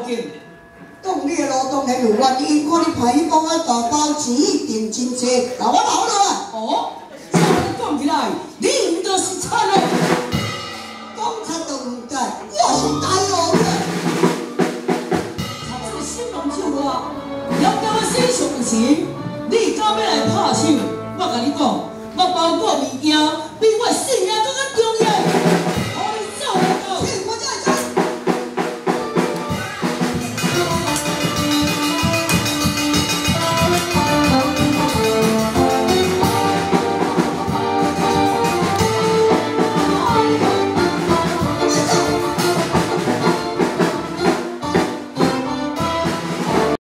紧。 当你的劳动很有愿意，看你排工啊大包钱一定真济，那我留落啊。 哦，照你讲起来，你毋就是惨咯？ 讲惨都唔对，我是大王的。 查这新郎手我，要叫我洗上时，你敢要来拍手？我甲你讲，我包括物件比我性命